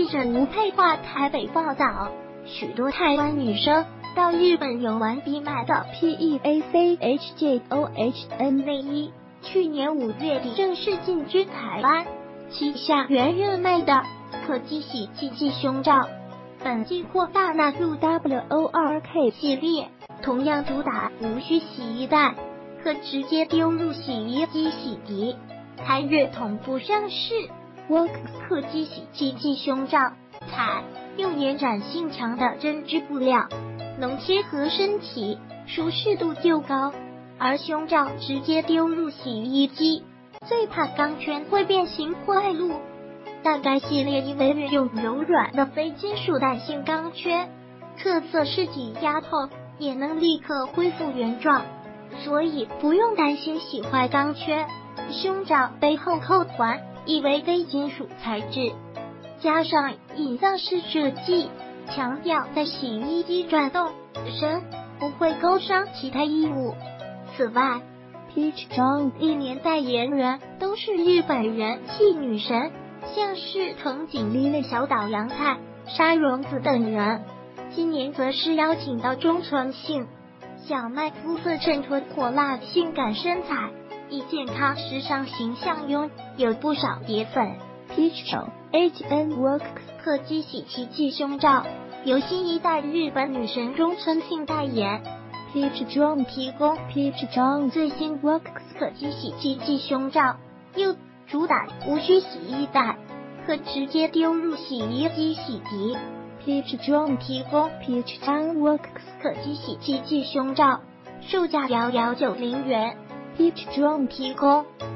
记者吴佩华台北报道，许多台湾女生到日本游玩必买的 PEACHJOHN 内衣，去年5月底正式进军台湾。旗下原热卖的可机洗机器胸罩，本季扩大纳入 WORK 系列，同样主打无需洗衣袋，可直接丢入洗衣机洗涤。台日同步上市 WORK 可机洗机器胸罩，采用延展性强的针织布料，能贴合身体，舒适度就高。而胸罩直接丢入洗衣机，最怕钢圈会变形坏路。但该系列因为运用柔软的非金属弹性钢圈，特色是挤压后也能立刻恢复原状，所以不用担心洗坏钢圈。胸罩背后扣环亦为非金属材质，加上隐藏式设计，强调在洗衣机转动时不会勾伤其他衣物。此外，Peach John 历年代言人都是日本人气女神，像是藤井莉莉、小岛洋菜、沙荣子等人。今年则是邀请到中村杏、小麦肤色衬托火辣性感身材，以健康时尚形象拥有不少铁粉。Peach HN Works 可机洗机器胸罩由新一代日本女神中村杏代言。Peach John 提供 Peach John 最新 Works 可机洗机器胸罩，又主打无需洗衣袋，可直接丢入洗衣机洗涤。Peach John 提供 Peach John Works 可机洗机器胸罩，售价遥遥90元。Peach John 提供